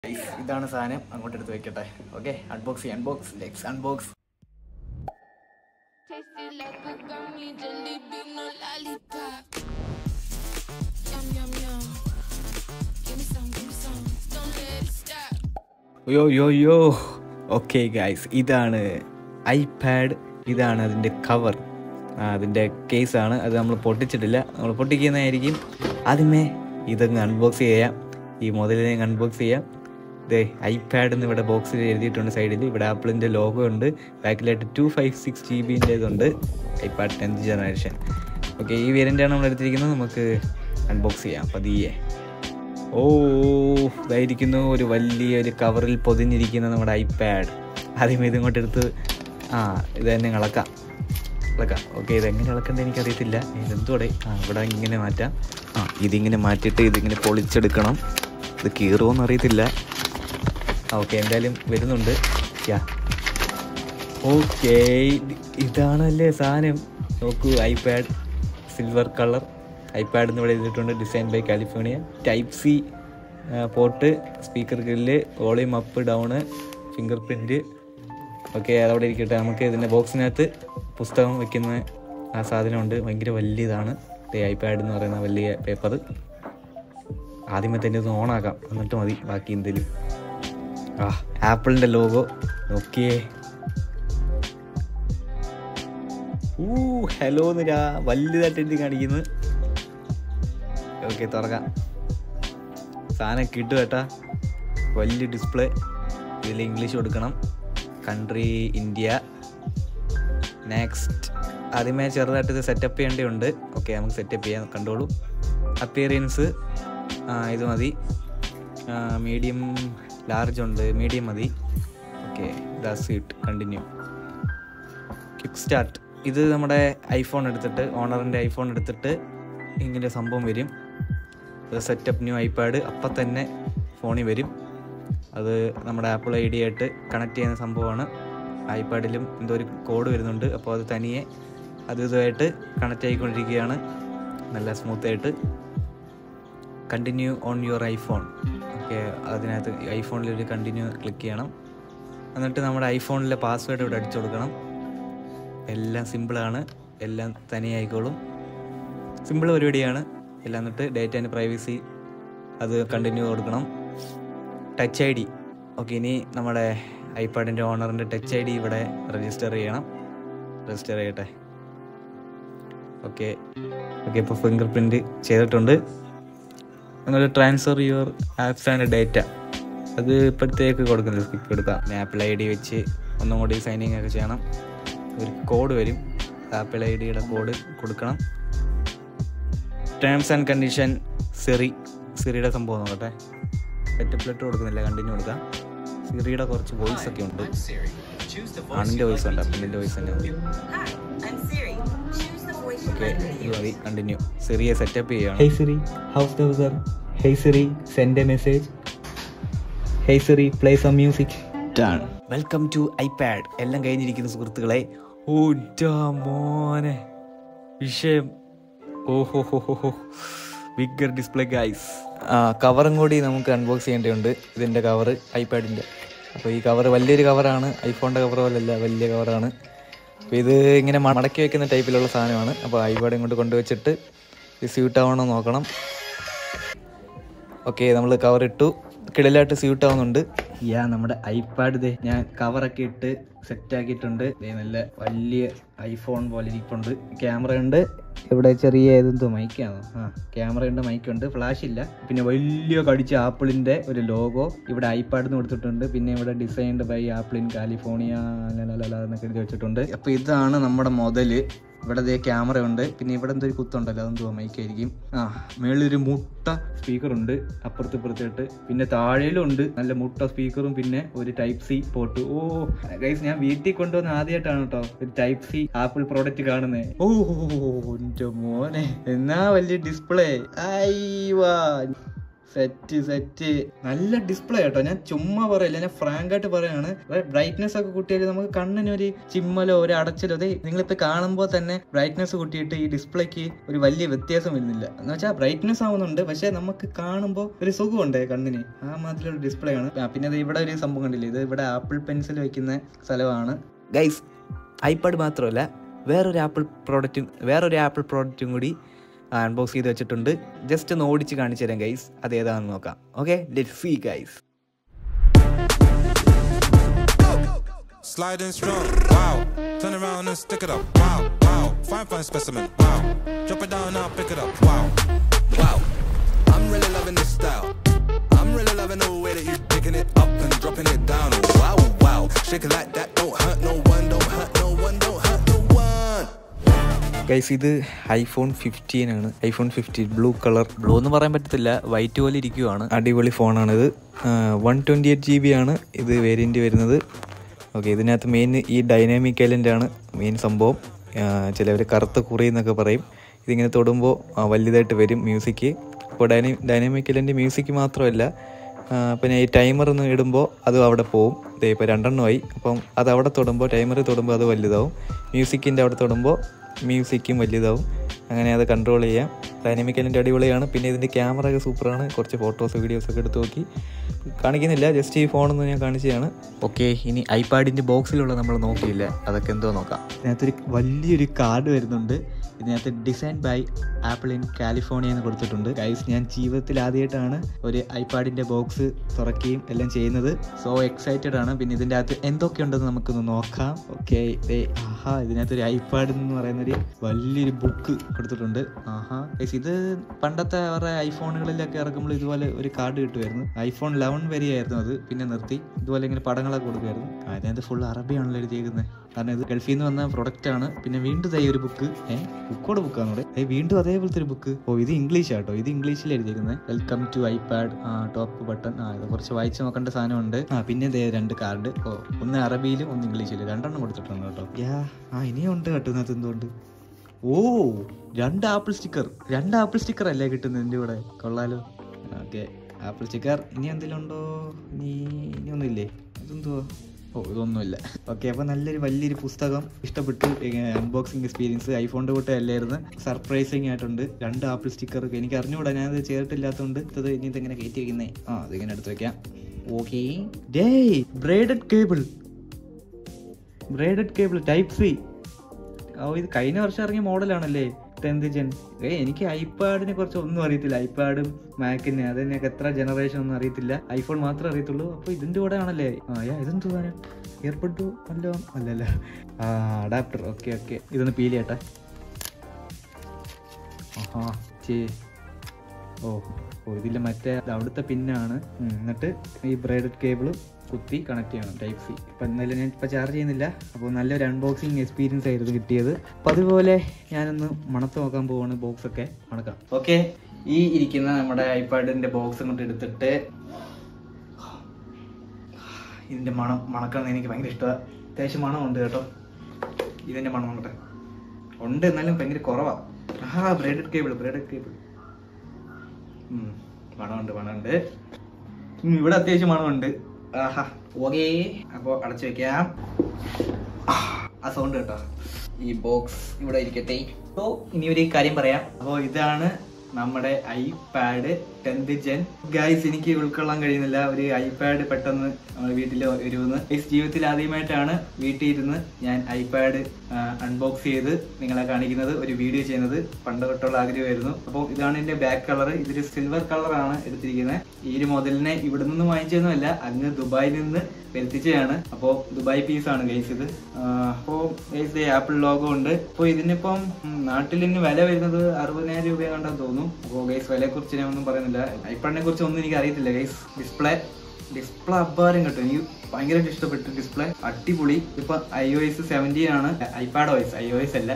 ഇതാണ് സാധനം, അങ്ങോട്ട് എടുത്ത് വെക്കട്ടെ. Okay, unbox let's unbox. Yo okay guys, ഇതാണ് ഐപാഡ്. ഇതാണ് അതിൻ്റെ കവർ, അതിൻ്റെ കേസാണ്. അത് നമ്മൾ പൊട്ടിച്ചിട്ടില്ല, നമ്മൾ പൊട്ടിക്കുന്നതായിരിക്കും. ആദ്യമേ ഇതങ്ങ് അൺബോക്സ് ചെയ്യാം, ഈ മുതലിനെ അൺബോക്സ് ചെയ്യാം. ഇത് ഐപാഡ് എന്ന് ഇവിടെ ബോക്സിൽ എഴുതിയിട്ടുണ്ട്. സൈഡിൽ ഇവിടെ ആപ്പിളിൻ്റെ ലോഗോ ഉണ്ട്. ബാക്കിലായിട്ട് 256 GB ഇതുണ്ട്. IPad 10th generation. ഓക്കെ, ഈ വേരിയൻ്റാണ് നമ്മൾ എടുത്തിരിക്കുന്നത്. നമുക്ക് അൺബോക്സ് ചെയ്യാം പതിയെ. ഇതായിരിക്കുന്നു ഒരു വലിയൊരു കവറിൽ പൊതിഞ്ഞിരിക്കുന്ന നമ്മുടെ ഐപാഡ്. ആദ്യം ഇതിങ്ങോട്ട് എടുത്ത് ഇത് തന്നെ ഇളക്കാം. ഓക്കെ, ഇതെങ്ങനെ ഇളക്കേണ്ടത് എനിക്കറിയത്തില്ല. ഇതെന്തോടെ ഇവിടെ ഇങ്ങനെ മാറ്റാം. ഇതിങ്ങനെ മാറ്റിയിട്ട് ഇതിങ്ങനെ പൊളിച്ചെടുക്കണം. ഇത് കീറുമോയെന്ന് അറിയത്തില്ല. ഓക്കെ, എന്തായാലും വരുന്നുണ്ട്. ഓക്കെ, ഇതാണല്ലേ സാധനം. നോക്കൂ, ഐപാഡ് സിൽവർ കളർ ഐപാഡ് എന്ന് ഇവിടെ എഴുതിയിട്ടുണ്ട്. Design by California. Type C port, speaker grill, volume up down, finger print. Okay, അതവിടെ ഇരിക്കട്ടെ. നമുക്ക് ഇതിൻ്റെ ബോക്സിനകത്ത് പുസ്തകം വയ്ക്കുന്ന ആ സാധനമുണ്ട്. ഭയങ്കര വലിയതാണ് ഐപാഡ് എന്ന് പറയുന്ന വലിയ പേപ്പർ. ആദ്യമേ തന്നെ ഇത് ഓണാക്കാം, എന്നിട്ട് മതി ബാക്കി എന്തെങ്കിലും. ആപ്പിളിൻ്റെ ലോഗോ നോക്കിയേ. ഹലോ എന്ന് വലുതായിട്ട് എഴുതി കാണിക്കുന്നു. ഓക്കെ, തുറക്കാം. സാധനം കിട്ടും കേട്ടാ, വലിയ ഡിസ്പ്ലേ. ഇതിൽ ഇംഗ്ലീഷ് കൊടുക്കണം. Country India. നെക്സ്റ്റ്, ആദ്യമേ ചെറുതായിട്ട് ഇത് സെറ്റപ്പ് ചെയ്യേണ്ടതുണ്ട്. ഓക്കെ, നമുക്ക് സെറ്റപ്പ് ചെയ്യാം. കണ്ടോളൂ. അപ്പിയറൻസ് ഇത് മതി. മീഡിയം ലാർജ് ഉണ്ട്, മീഡിയം മതി. Okay, that's it. Continue. Quick start. ഇത് നമ്മുടെ ഐഫോൺ എടുത്തിട്ട്, ഓണറിൻ്റെ ഐഫോൺ എടുത്തിട്ട് ഇങ്ങനെ സംഭവം വരും. അത് സെറ്റപ്പ് ന്യൂ ഐപാഡ് അപ്പം തന്നെ ഫോണിൽ വരും. അത് നമ്മുടെ ആപ്പിൾ ID ആയിട്ട് കണക്ട് ചെയ്യുന്ന സംഭവമാണ്. ഐപാഡിലും എന്തോ ഒരു കോഡ് വരുന്നുണ്ട്. അപ്പോൾ അത് തനിയെ ഇതുമായിട്ട് കണക്ട് ആയിക്കൊണ്ടിരിക്കുകയാണ് നല്ല സ്മൂത്തായിട്ട്. Continue on your iPhone. Okay, അതിനകത്ത് ഐഫോണിലൊരു കണ്ടിന്യൂ ക്ലിക്ക് ചെയ്യണം. എന്നിട്ട് നമ്മുടെ ഐഫോണിലെ പാസ്വേഡ് ഇവിടെ അടിച്ചു കൊടുക്കണം. എല്ലാം സിമ്പിളാണ്, എല്ലാം തനിയെ ആയിക്കോളും. സിമ്പിൾ പരിപാടിയാണ് എല്ലാം. എന്നിട്ട് ഡേറ്റ ആൻഡ് പ്രൈവസി അത് കണ്ടിന്യൂ കൊടുക്കണം. Touch ID. ഓക്കെ, ഇനി നമ്മുടെ ഐപാഡിൻ്റെ ഓണറിൻ്റെ ടച്ച് ID ഇവിടെ രജിസ്റ്റർ ചെയ്യണം. രജിസ്റ്റർ ചെയ്യട്ടെ. ഓക്കെ, ഇപ്പോൾ ഫിംഗർ പ്രിൻറ്റ് ചെയ്തിട്ടുണ്ട്. നിങ്ങൾ transfer your apps and data അത് ഇപ്പോഴത്തേക്ക് കൊടുക്കുന്നത് സ്കിപ്പ് എടുക്കാം. ആപ്പിൾ ID വെച്ച് ഒന്നും കൂടി സൈനിങ് ഒക്കെ ചെയ്യണം. ഒരു കോഡ് വരും, ആപ്പിൾ IDയുടെ കോഡ് കൊടുക്കണം. Terms and condition. സിറിയുടെ സംഭവം നോക്കട്ടെ. സെറ്റപ്പ് ലെറ്റർ കൊടുക്കുന്നില്ല, കണ്ടിന്യൂ കൊടുക്കാം. സിറിയുടെ കുറച്ച് വോയിസ് ഒക്കെ ഉണ്ട്. ആണിൻ്റെ വോയിസ് ഉണ്ട്, പെണ്ണിൻ്റെ വോയിസ് തന്നെ മതി. ഓക്കെ, ഇത് മതി. കണ്ടിന്യൂ. സിറിയെ സെറ്റപ്പ് ചെയ്യണം. Hey Siri, how's the weather? Hey Siri, send a message. Hey Siri, play some music. Done. Welcome to iPad. എല്ലാം കഴിഞ്ഞിരിക്കുന്ന സുഹൃത്തുക്കളെ. മോനെ വിഷയം. Bigger display guys. കവറും കൂടി നമുക്ക് അൺബോക്സ് ചെയ്യേണ്ടതുണ്ട്. ഇതിൻ്റെ കവറ് ഐപാഡിൻ്റെ. അപ്പോൾ ഈ കവർ വലിയൊരു കവറാണ്. ഐഫോണിൻ്റെ കവർ പോലല്ല, വലിയ കവറാണ്. അപ്പോൾ ഇത് ഇങ്ങനെ മടക്കി വയ്ക്കുന്ന ടൈപ്പിലുള്ള സാധനമാണ്. അപ്പോൾ ഐപാഡ് ഇങ്ങോട്ട് കൊണ്ടുവച്ചിട്ട് ഇത് സ്യൂട്ട് ആവണോ നോക്കണം. ഓക്കെ, നമ്മൾ കവർ ഇട്ടു. കിടലായിട്ട് സ്യൂട്ട് ആവുന്നുണ്ട്. നമ്മുടെ ഐപാഡ് ഞാൻ കവറൊക്കെ ഇട്ട് സെറ്റാക്കിയിട്ടുണ്ട്. നല്ല വലിയ ഐഫോൺ പോലെ ഇരിപ്പുണ്ട്. ക്യാമറ ഉണ്ട് ഇവിടെ. ചെറിയ ഏതെന്തോ മൈക്കാണോ? ക്യാമറയുണ്ട്, മൈക്കുണ്ട്, ഫ്ലാഷ് ഇല്ല. പിന്നെ വലിയ കടിച്ച ആപ്പിളിൻ്റെ ഒരു ലോഗോ ഇവിടെ ഐപാഡിന് കൊടുത്തിട്ടുണ്ട്. പിന്നെ ഇവിടെ designed by Apple in California എന്നൊക്കെ എഴുതി വെച്ചിട്ടുണ്ട്. അപ്പോൾ ഇതാണ് നമ്മുടെ മുതല്. ഇവിടെ ക്യാമറ ഉണ്ട്. പിന്നെ ഇവിടെ എന്തൊരു കുത്തുണ്ടല്ലോ, അതെന്തോ മൈക്കായിരിക്കും. മേളിലൊരു മുട്ട സ്പീക്കറുണ്ട് അപ്പുറത്ത് ഇപ്പുറത്തായിട്ട്. പിന്നെ താഴേലും ഉണ്ട് നല്ല മുട്ട സ്പീക്കറും. പിന്നെ ഒരു ടൈപ്പ് സി പോർട്ട്. ഗൈസ്, ഞാൻ വീട്ടിൽ കൊണ്ടുവന്ന ആദ്യമായിട്ടാണ് കേട്ടോ ഒരു ടൈപ്പ് സി ആപ്പിൾ പ്രോഡക്റ്റ് കാണുന്നത്. എന്റെ മോനെ, എന്നാ വലിയ ഡിസ്പ്ലേ. സെറ്റ് നല്ല ഡിസ്പ്ലേ കേട്ടോ. ഞാൻ ചുമ്മാ പറയില്ല, ഞാൻ ഫ്രാങ്ക് ആയിട്ട് പറയാണ്. ബ്രൈറ്റ്നെസ് ഒക്കെ കൂട്ടിയാൽ നമുക്ക് കണ്ണിന് ഒരു ചിമ്മലോ ഒരു അടച്ചിലോ അതെ നിങ്ങളിപ്പോൾ കാണുമ്പോൾ തന്നെ ബ്രൈറ്റ്നെസ് കൂട്ടിയിട്ട് ഈ ഡിസ്പ്ലേക്ക് ഒരു വലിയ വ്യത്യാസം വരുന്നില്ല. എന്ന് വെച്ചാൽ ബ്രൈറ്റ്നെസ് ആവുന്നുണ്ട്, പക്ഷെ നമുക്ക് കാണുമ്പോൾ ഒരു സുഖമുണ്ട് കണ്ണിന്. ആ മാതിരിയുള്ള ഡിസ്പ്ലേ ആണ്. പിന്നെ അത് ഇവിടെ ഒരു സംഭവം കണ്ടില്ലേ, ഇത് ഇവിടെ ആപ്പിൾ പെൻസിൽ വയ്ക്കുന്ന സ്ഥലമാണ് ഗൈസ്. ഐപാഡ് മാത്രമല്ല വേറൊരു ആപ്പിൾ പ്രോഡക്റ്റും കൂടി അൺബോക്സ് ചെയ്ത് വെച്ചിട്ടുണ്ട്. ജസ്റ്റ് ഒന്ന് ഓടിച്ച് കാണിച്ചു തരാം ഗൈസ്, അത് ഏതാണെന്ന് നോക്കാം. Okay, let's see guys. Sliding strong, wow. Turn around and stick it up, wow, wow. Fine specimen, wow. Drop it down now, pick it up, wow, wow. I'm really loving this style. I'm really loving the way that you're picking it up and dropping it down, wow, wow. Shake it like that, don't hurt no one, don't hurt no one, don't hurt no one. Guys, ഇത് iPhone 15 ആണ്. iPhone 15 blue എന്ന് പറയാൻ പറ്റത്തില്ല, white പോലെ ഇരിക്കുവാണ്. അടിപൊളി ഫോണാണിത്. 128 GB ആണ് ഇത് വേരിയൻറ്റ് വരുന്നത്. ഓക്കെ, ഇതിനകത്ത് മെയിൻ ഈ ഡൈനാമിക് ഐലൻഡാണ് മെയിൻ സംഭവം. ചിലവർ കറുത്ത കുറി എന്നൊക്കെ പറയും. ഇതിങ്ങനെ തൊടുമ്പോൾ വലുതായിട്ട് വരും മ്യൂസിക്. അപ്പോൾ ഡൈനാമിക് ഐലൻഡ് മ്യൂസിക് മാത്രമല്ല, പിന്നെ ഈ ടൈമർ ഒന്ന് ഇടുമ്പോൾ അത് അവിടെ പോവും. ഇപ്പോൾ 2 എണ്ണമായി. അപ്പം അത് അവിടെ തൊടുമ്പോൾ ടൈമർ തൊടുമ്പോൾ അത് വലുതാവും. മ്യൂസിക്കിൻ്റെ അവിടെ തൊടുമ്പോൾ മ്യൂസിക്കും വലുതാവും. അങ്ങനെ അത് കൺട്രോൾ ചെയ്യാം. ഡൈനാമിക് ഐലൻഡ് അടിപൊളിയാണ്. പിന്നെ ഇതിൻ്റെ ക്യാമറ ഒക്കെ സൂപ്പറാണ്. കുറച്ച് ഫോട്ടോസ് വീഡിയോസൊക്കെ എടുത്ത് നോക്കി കാണിക്കുന്നില്ല, ജസ്റ്റ് ഈ ഫോണൊന്നും ഞാൻ കാണിച്ചതാണ്. ഓക്കെ, ഇനി ഐപാഡിൻ്റെ ബോക്സിലുള്ള നമ്മൾ നോക്കിയില്ല, അതൊക്കെ എന്തോ നോക്കാം. ഇതിനകത്തൊരു വലിയൊരു കാർഡ് വരുന്നുണ്ട്. ഇതിനകത്ത് design by Apple in California എന്ന് കൊടുത്തിട്ടുണ്ട്. ഗൈസ്, ഞാൻ ജീവിതത്തിൽ ആദ്യമായിട്ടാണ് ഒരു ഐപാഡിൻ്റെ ബോക്സ് തുറക്കുകയും എല്ലാം ചെയ്യുന്നത്. സോ എക്സൈറ്റഡ് ആണ്. പിന്നെ ഇതിൻ്റെ അകത്ത് എന്തൊക്കെയുണ്ടെന്ന് നമുക്കൊന്ന് നോക്കാം. ഓക്കെ, ഇതിനകത്തൊരു ഐപാഡ് എന്ന് പറയുന്നൊരു വലിയൊരു ബുക്ക് കൊടുത്തിട്ടുണ്ട്. ഗൈസ്, ഇത് പണ്ടത്തെ അവരുടെ ഐഫോണുകളിലൊക്കെ ഇറക്കുമ്പോൾ ഇതുപോലെ ഒരു കാർഡ് കിട്ടുമായിരുന്നു. iPhone 11 വരെയായിരുന്നു അത്, പിന്നെ നിർത്തി. ഇതുപോലെ ഇങ്ങനെ പടങ്ങളൊക്കെ കൊടുക്കുമായിരുന്നു. അതിനകത്ത് ഫുൾ അറബിയാണല്ലോ എഴുതിയേക്കുന്നത്, കാരണം ഇത് ഗൾഫിൽ നിന്ന് വന്ന പ്രൊഡക്റ്റാണ്. പിന്നെ വീണ്ടും ഒരു ബുക്ക്, ബുക്കോടെ ബുക്കാണ്. വീണ്ടും അതേപോലത്തെ ഒരു ബുക്ക്. ഇത് ഇംഗ്ലീഷ് ആട്ടോ, ഇത് ഇംഗ്ലീഷിൽ എഴുതിയിരിക്കുന്നത്. Welcome to iPad, top button. ഇത് കുറച്ച് വായിച്ച് നോക്കേണ്ട സാധനമുണ്ട്. പിന്നെ 2 കാർഡ്, ഒന്ന് അറബിയിലും ഒന്ന് ഇംഗ്ലീഷിലും 2 എണ്ണം കൊടുത്തിട്ടുണ്ട് കേട്ടോ. ഇനിയും ഉണ്ട് കേട്ടോ ഇതിനകത്ത്. എന്തുകൊണ്ട് 2 ആപ്പിൾ സ്റ്റിക്കർ അല്ലേ കിട്ടുന്നത് എൻ്റെ കൂടെ? കൊള്ളാലോ. Okay, Apple sticker. ഇനി എന്തെങ്കിലും ഉണ്ടോ? ഇനിയൊന്നുമില്ലേ? അതെന്തുവാ? ഇതൊന്നുമില്ല. ഓക്കെ, അപ്പോൾ നല്ലൊരു വലിയൊരു പുസ്തകം. ഇഷ്ടപ്പെട്ടു. അൺബോക്സിങ് എക്സ്പീരിയൻസ് ഐഫോണിൻ്റെ കൂടെ അല്ലായിരുന്നു. സർപ്രൈസിങ് ആയിട്ടുണ്ട്. 2 ആപ്പിൾ സ്റ്റിക്കർ. എനിക്ക് അറിഞ്ഞുകൂടാ, ഞാനത് ചേർത്തില്ലാത്തതുകൊണ്ട്. ഇനി ഇതെങ്ങനെ കയറ്റി വയ്ക്കുന്നേ? അതിങ്ങനെ എടുത്ത് വെക്കാം. Okay, braided cable type C. ഇത് കഴിഞ്ഞ വർഷം ഇറങ്ങിയ മോഡലാണല്ലേ, 10th Gen. എനിക്ക് ഐപാഡിനെ കുറിച്ച് ഒന്നും അറിയത്തില്ല. ഐപാഡും മാക്കിന് അതിനൊക്കെ എത്ര ജനറേഷൻ ഒന്നും അറിയത്തില്ല. ഐഫോൺ മാത്രമേ അറിയത്തുള്ളൂ. അപ്പോൾ ഇതിൻ്റെ കൂടെ ആണല്ലേ? ഇതെന്ത് സാധനം? എയർപോഡ് അല്ലല്ല, അഡാപ്റ്റർ. ഓക്കെ, ഇതൊന്ന് പീൽ ചെയ്യട്ടെ. ഇതിൽ മറ്റേ അവിടുത്തെ പിന്നാണ്. എന്നിട്ട് ഈ ബ്രൈഡഡ് കേബിൾ കുത്തി കണക്ട് ചെയ്യണം, ടൈപ്പ് C. അപ്പം എന്നാലും ഞാൻ ഇപ്പോൾ ചാർജ് ചെയ്യുന്നില്ല. അപ്പോൾ നല്ലൊരു അൺബോക്സിങ് എക്സ്പീരിയൻസ് ആയിരുന്നു കിട്ടിയത്. അപ്പോൾ അതുപോലെ ഞാനൊന്ന് മണത്ത് നോക്കാൻ പോവാണ്. ബോക്സൊക്കെ മണക്കാം. ഓക്കെ, ഈ ഇരിക്കുന്ന നമ്മുടെ ഐപാഡിൻ്റെ ബോക്സ് കൊണ്ട് എടുത്തിട്ട് ഇതിൻ്റെ മണക്കാൻ എനിക്ക് ഭയങ്കര ഇഷ്ടമാണ്. അത്യാവശ്യം മണമുണ്ട് കേട്ടോ. ഇതിൻ്റെ മണം നോക്കട്ടെ. ഉണ്ട്, എന്നാലും ഭയങ്കര കുറവാണ്. ബ്രൈഡഡ് കേബിൾ മണമുണ്ട്. ഇവിടെ അത്യാവശ്യം മണമുണ്ട്. ഓക്കേ, അപ്പോൾ അടച്ചു വെക്കാം. ആ സൗണ്ട് കേട്ടോ. ഈ ബോക്സ് ഇവിടെ ഇരിക്കട്ടെ. അപ്പോൾ ഇനി ഒരു കാര്യം പറയാം. അപ്പോൾ ഇതാണ് നമ്മുടെ ഐപാഡ് 10th Gen. ഗൈസ്, എനിക്ക് ഉൾക്കൊള്ളാൻ കഴിയുന്നില്ല ഒരു ഐപാഡ് പെട്ടെന്ന് വീട്ടിൽ വരുമെന്ന്. ജീവിതത്തിൽ ആദ്യമായിട്ടാണ് വീട്ടിൽ ഇരുന്ന് ഞാൻ ഐപാഡ് അൺബോക്സ് ചെയ്ത് നിങ്ങളെ കാണിക്കുന്നത്, ഒരു വീഡിയോ ചെയ്യുന്നത്. പണ്ട് തൊട്ടുള്ള ആഗ്രഹമായിരുന്നു. അപ്പോൾ ഇതാണ് എൻ്റെ ബാക്ക് കളർ. ഇതൊരു സിൽവർ കളറാണ് എടുത്തിരിക്കുന്നത്. ഈ ഒരു മോഡലിനെ ഇവിടെ നിന്ന് വാങ്ങിച്ചതൊന്നുമല്ല, അങ്ങ് ദുബായിൽ നിന്ന് വരുത്തിച്ചതാണ്. അപ്പോൾ ദുബായ് പീസാണ് ഗൈസ് ഇത്. അപ്പോൾ ഗൈസ് ആപ്പിൾ ലോഗോ ഉണ്ട്. അപ്പോൾ ഇതിനിപ്പം നാട്ടിൽ ഇന്ന് വില വരുന്നത് 60,000 രൂപ കണ്ടാന്ന് തോന്നുന്നു. അപ്പോൾ ഗൈസ് വിലയെക്കുറിച്ച് ഞാൻ ഒന്നും പറയുന്നില്ല. ഐപാഡിനെ കുറിച്ച് ഒന്നും എനിക്ക് അറിയത്തില്ല ഗൈസ്. ഡിസ്പ്ലേ അപ്പാരം കേട്ടോ. എനിക്ക് ഭയങ്കരമായിട്ട് ഇഷ്ടപ്പെട്ടു ഡിസ്പ്ലേ, അടിപൊളി. ഇപ്പൊ iOS 17 ആണ്. iOS അല്ല,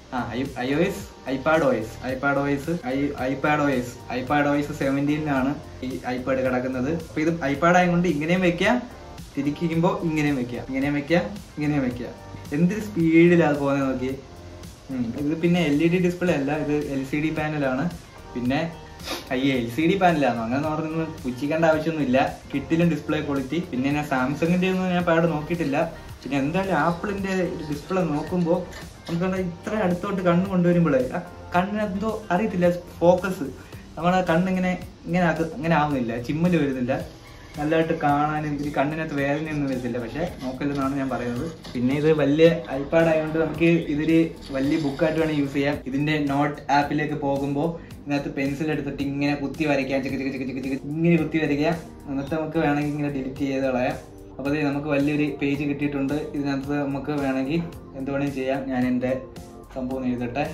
iPadOS 17 ഈ ഐപാഡ് കിടക്കുന്നത്. അപ്പൊ ഇത് ഐപാഡ് ആയതുകൊണ്ട് ഇങ്ങനെയും വെക്കാം, തിരിക്കുമ്പോ ഇങ്ങനെയും വെക്കാം. എന്തൊരു സ്പീഡിലാണ് പോകുന്നത് നോക്കി. ഇത് പിന്നെ LED ഡിസ്പ്ലേ അല്ല, ഇത് LCD പാനലാണ്. പിന്നെ അയ്യേ LCD പാനലാണോ അങ്ങനെ പറഞ്ഞൊന്നും പുച്ഛിക്കേണ്ട ആവശ്യമൊന്നുമില്ല. കിട്ടിലും ഡിസ്പ്ലേ ക്വാളിറ്റി. പിന്നെ ഞാൻ സാംസങ്ങിന്റെ ഒന്നും ഞാൻ പാട് നോക്കിയിട്ടില്ല. പിന്നെ എന്തായാലും ആപ്പിളിന്റെ ഡിസ്പ്ലേ നോക്കുമ്പോൾ നമുക്ക് ഇത്ര അടുത്തോട്ട് കണ്ണ് കൊണ്ടുവരുമ്പോഴേ ആ കണ്ണിനെന്തോ അറിയത്തില്ല, ഫോക്കസ് നമ്മളെ കണ്ണിങ്ങനെ ആവുന്നില്ല, ചിമ്മല് വരുന്നില്ല, നല്ലതായിട്ട് കാണാനും ഇതിൽ കണ്ണിനകത്ത് വേദനയൊന്നും വരുന്നില്ല. പക്ഷെ നോക്കല്ലെന്നാണ് ഞാൻ പറയുന്നത്. പിന്നെ ഇത് വലിയ ഐപാഡ് ആയതുകൊണ്ട് നമുക്ക് ഇതൊരു വലിയ ബുക്കായിട്ട് വേണം യൂസ് ചെയ്യാം. ഇതിന്റെ നോട്ട് ആപ്പിലേക്ക് പോകുമ്പോൾ ഇതിനകത്ത് പെൻസിൽ എടുത്തിട്ട് ഇങ്ങനെ കുത്തി വരയ്ക്കാം, ഇങ്ങനെ കുത്തി വരയ്ക്കാം. എന്നിട്ട് നമുക്ക് വേണമെങ്കിൽ ഇങ്ങനെ ഡിലീറ്റ് ചെയ്ത് കളയാം. അപ്പോൾ ഇത് നമുക്ക് വലിയൊരു പേജ് കിട്ടിയിട്ടുണ്ട്. ഇതിനകത്ത് നമുക്ക് വേണമെങ്കിൽ എന്ത് വേണമെങ്കിലും ചെയ്യാം. ഞാൻ എൻ്റെ സംഭവം എഴുതട്ടെ.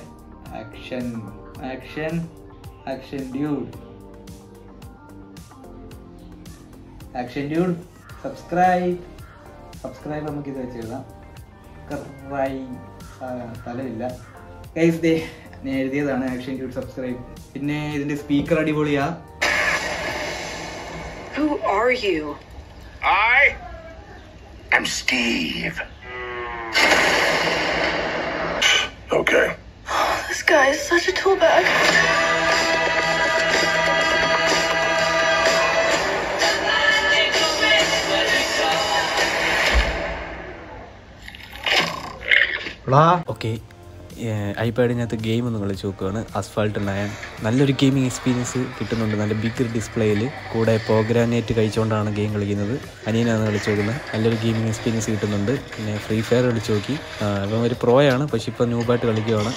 ആക്ഷൻ ഡ്യൂഡ് സബ്സ്ക്രൈബ് നമുക്ക് ഇത് വെച്ചെഴുതാം. സ്ഥലമില്ല ഗൈസ്, ദേ ഞാൻ എഴുതിയതാണ് ആക്ഷൻ ഡ്യൂഡ് സബ്സ്ക്രൈബ്. പിന്നെ ഇതിന്റെ സ്പീക്കർ അടിപൊളിയാ. Who are you? I am Steve. Okay. This guy is such a tool bag. Okay, ഐപാഡിനകത്ത് ഗെയിം ഒന്ന് കളിച്ച് നോക്കുകയാണ്. അസ്ഫാൾട്ട് 9 നല്ലൊരു ഗെയിമിംഗ് എക്സ്പീരിയൻസ് കിട്ടുന്നുണ്ട്. നല്ല ബിഗ് ഡിസ്പ്ലേയിൽ കൂടെ പോഗ്രാനേറ്റ് കഴിച്ചുകൊണ്ടാണ് ഗെയിം കളിക്കുന്നത്. അനിയനാണ് കളിച്ച് നോക്കുന്നത്. നല്ലൊരു ഗെയിമിംഗ് എക്സ്പീരിയൻസ് കിട്ടുന്നുണ്ട്. പിന്നെ ഫ്രീ ഫയർ കളിച്ച് നോക്കി. ഇപ്പം ഒരു പ്രോയാണ്, പക്ഷെ ഇപ്പം ന്യൂബായിട്ട് കളിക്കുകയാണ്.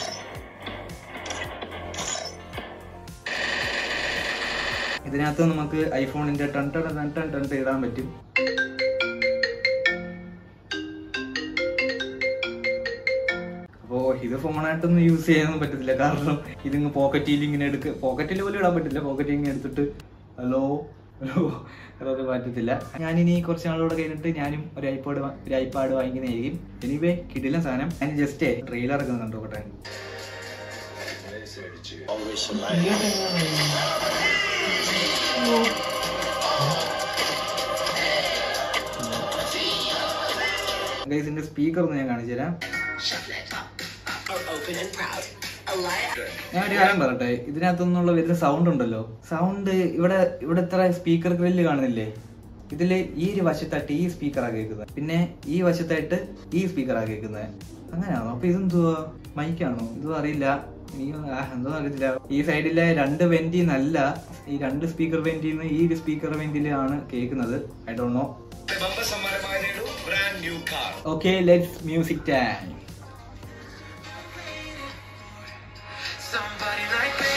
ഇതിനകത്ത് നമുക്ക് ഐഫോണിൻ്റെ ടൺ ഇടാൻ പറ്റും. അപ്പോൾ ഇത് ഫോണായിട്ടൊന്നും യൂസ് ചെയ്യാനൊന്നും പറ്റത്തില്ല. കാരണം ഇതിങ്ങ് പോക്കറ്റിൽ പോലും ഇടാൻ പറ്റില്ല. പോക്കറ്റിൽ ഇങ്ങനെ എടുത്തിട്ട് ഹലോ അതൊന്നും പറ്റത്തില്ല. ഞാനിനി കുറച്ച് നാളോടെ കഴിഞ്ഞിട്ട് ഞാനും ഒരു ഐപാഡ് വാങ്ങിക്കുന്നതായിരിക്കും. എനിവേ കിടിലൻ സാധനം. ഞാൻ ജസ്റ്റ് ട്രെയിലറൊക്കെ കണ്ടോട്ടെ. ഇതിന്റെ സ്പീക്കർ ഒന്ന് ഞാൻ കാണിച്ചു തരാം. ഞാൻ ഒരു കാര്യം പറയട്ടെ, ഇതിനകത്തൊന്നുള്ള വരുന്ന സൗണ്ട് ഉണ്ടല്ലോ, സൗണ്ട് ഇവിടെ ഇത്ര സ്പീക്കർ ഗ്രില്ല് കാണുന്നില്ലേ, ഇതില് ഈ ഒരു വശത്തായിട്ട് ഈ സ്പീക്കറാ കേൾക്കുന്നത്, പിന്നെ ഈ വശത്തായിട്ട് ഈ സ്പീക്കറാ കേൾക്കുന്നത്. അങ്ങനെയാണോ? അപ്പൊ ഇതെന്തുവാ, മൈക്കാണോ? ഇതും അറിയില്ല, എന്തോ അറിയത്തില്ല. ഈ സൈഡിലെ 2 വെന്റിന്നല്ല, ഈ 2 സ്പീക്കർ വെന്റിന്ന് ഈ ഒരു സ്പീക്കർ വെന്റിലാണ് കേൾക്കുന്നത്. I don't know. Okay, let's music time. Somebody like me.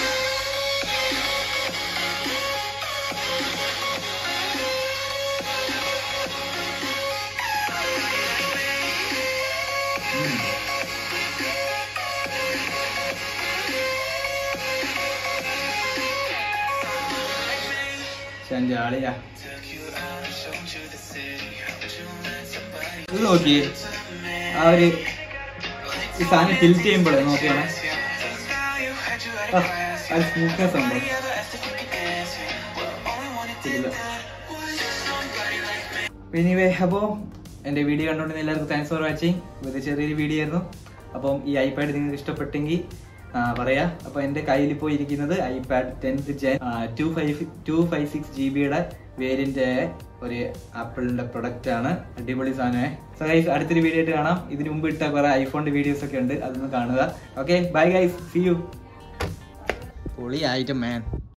ചാളിയാ ഇത് നോക്കിയേ, ആ ഒരു ഈ സാധനം ടിൽറ്റ് ചെയ്യുമ്പോഴേ നോക്കിയാണേ സ്മൂത്ത്നെസ് ഉണ്ടോ. എനിവേ, അപ്പോൾ എൻ്റെ വീഡിയോ കണ്ടുകൊണ്ടിരുന്ന എല്ലാവർക്കും താങ്ക്സ് ഫോർ വാച്ചിങ്. ഇത് ചെറിയൊരു വീഡിയോ ആയിരുന്നു. അപ്പം ഈ ഐപാഡ് നിങ്ങൾക്ക് ഇഷ്ടപ്പെട്ടെങ്കിൽ പറയാ. അപ്പോൾ എൻ്റെ കയ്യിലിപ്പോൾ ഇരിക്കുന്നത് iPad 10th Gen 256 GB variant ഒരു ആപ്പിളിന്റെ പ്രൊഡക്റ്റ് ആണ്. അടിപൊളി സാധനമേ. സോ ഗൈസ്, അടുത്തൊരു വീഡിയോ ആയിട്ട് കാണാം. ഇതിന് മുമ്പ് ഇട്ട കുറെ ഐഫോണിന്റെ വീഡിയോസ് ഒക്കെ ഉണ്ട്, അതൊന്ന് കാണുക. Okay, bye guys, see you. പൊളിയായിട്ട് മാൻ.